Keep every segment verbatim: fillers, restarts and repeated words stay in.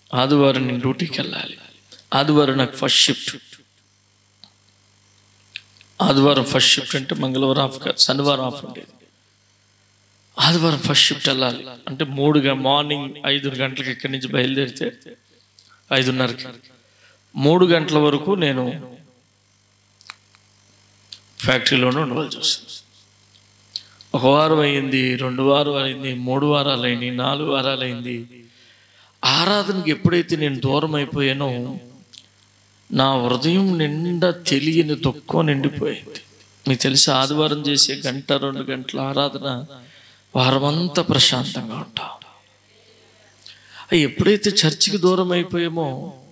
ఆదివారం నేను డ్యూటీకి వెళ్ళాలి. ఆదివారం నాకు ఫస్ట్ షిఫ్ట్. ఆదివారం ఫస్ట్ షిఫ్ట్ అంటే మంగళవారం ఆఫ్ కాదు, శనివారం ఆఫ్ ఉండేది. ఆదివారం ఫస్ట్ షిఫ్ట్ వెళ్ళాలి అంటే మూడు మార్నింగ్ ఐదు గంటలకి ఇక్కడి నుంచి బయలుదేరితే ఐదున్నరకి మూడు గంటల వరకు నేను ఫ్యాక్టరీలోనే ఉండవలసి వస్తుంది. ఒక వారం అయింది, రెండు వారం అయింది, మూడు వారాలు అయింది, నాలుగు వారాలు అయింది. ఆరాధనకి ఎప్పుడైతే నేను దూరం అయిపోయానో నా హృదయం నిండా తెలియని దుఃఖం నిండిపోయింది. మీకు తెలిసి ఆదివారం చేసే గంట రెండు గంటల ఆరాధన వారమంతా ప్రశాంతంగా ఉంటాం. ఎప్పుడైతే చర్చికి దూరం అయిపోయామో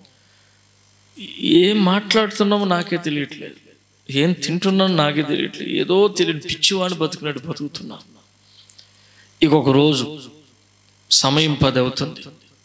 ఏం మాట్లాడుతున్నామో నాకే తెలియట్లేదు, ఏం తింటున్నానో నాకే తెలియట్లేదు, ఏదో తెలియని పిచ్చివాడిని బతుకున్నట్టు బతుకుతున్నాను. ఇక ఒక రోజు సమయం పది అవుతుంది.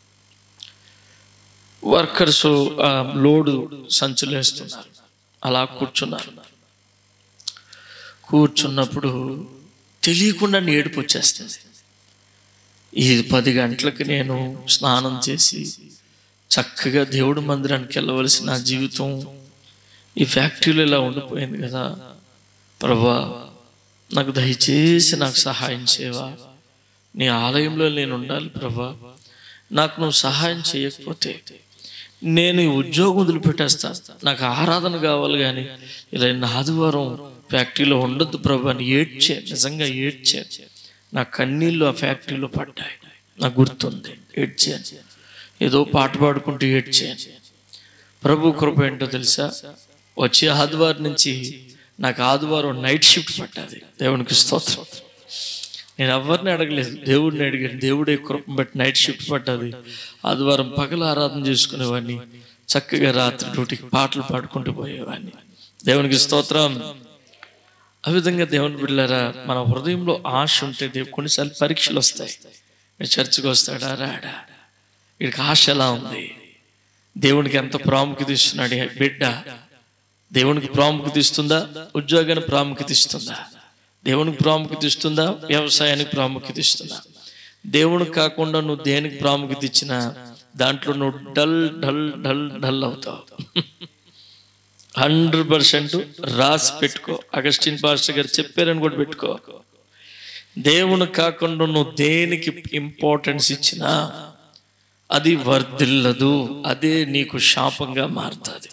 వర్కర్స్ లోడు సంచులు వేస్తున్నారు. అలా కూర్చున్నారు. కూర్చున్నప్పుడు తెలియకుండా ఏడుపు వచ్చేస్తుంది. ఈ పది గంటలకి నేను స్నానం చేసి చక్కగా దేవుడి మందిరానికి వెళ్ళవలసిన నా జీవితం ఈ ఫ్యాక్టరీలో ఇలా ఉండిపోయింది కదా. ప్రభా, నాకు దయచేసి నాకు సహాయం చేయవా, నీ ఆలయంలో నేను ఉండాలి ప్రభా, నాకు నువ్వు సహాయం చేయకపోతే నేను ఈ ఉద్యోగం వదిలిపెట్టేస్తాను, నాకు ఆరాధన కావాలి, కానీ ఇలా ఆదివారం ఫ్యాక్టరీలో ఉండొద్దు ప్రభా అని ఏడ్చే, నిజంగా ఏడ్చే. నా కన్నీళ్ళు ఆ ఫ్యాక్టరీలో పడ్డాయి, నాకు గుర్తుంది. ఏడ్చాను, ఏదో పాట పాడుకుంటూ ఏడ్చాను. ప్రభు కృప ఏంటో తెలుసా, వచ్చే ఆదివారం నుంచి నాకు ఆదివారం నైట్ షిఫ్ట్ పడ్డది. దేవునికి స్తోత్రం. నేను ఎవరిని అడగలేదు, దేవుడిని అడిగాను. దేవుడే కృపను బట్టి నైట్ షిఫ్ట్ పడ్డది. ఆదివారం పగల ఆరాధన చేసుకునేవాడిని, చక్కగా రాత్రి డ్యూటీకి పాటలు పాడుకుంటూ పోయేవాడిని. దేవునికి స్తోత్రం. ఆ విధంగా దేవుని బిడ్డలారా, మన హృదయంలో ఆశ ఉంటే దేవుడు కొన్నిసార్లు పరీక్షలు వస్తాయి. చర్చికి వస్తాడా, రాడా, వీడికి ఆశ ఎలా ఉంది, దేవునికి ఎంత ప్రాముఖ్యత ఇస్తున్నాడు బిడ్డ, దేవునికి ప్రాముఖ్యత ఇస్తుందా, ఉద్యోగానికి ప్రాముఖ్యత ఇస్తుందా, దేవునికి ప్రాముఖ్యత ఇస్తుందా, వ్యవసాయానికి ప్రాముఖ్యత ఇస్తుందా. దేవునికి కాకుండా నువ్వు దేనికి ప్రాముఖ్యత ఇచ్చినా దాంట్లో నువ్వు డల్ డల్ డల్ డల్ అవుతావు. హండ్రెడ్ పర్సెంట్ రాసి పెట్టుకో. అగస్టిన్ పాస్టర్ గారు చెప్పారని కూడా పెట్టుకో. దేవునికి కాకుండా నువ్వు దేనికి ఇంపార్టెన్స్ ఇచ్చినా అది వర్ధిల్లదు, అదే నీకు శాపంగా మారుతుంది.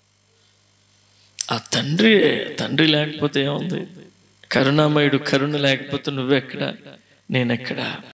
ఆ తండ్రి తండ్రి లేకపోతే ఏముంది, కరుణామయుడు కరుణ లేకపోతే నువ్వెక్కడ, నేనెక్కడ.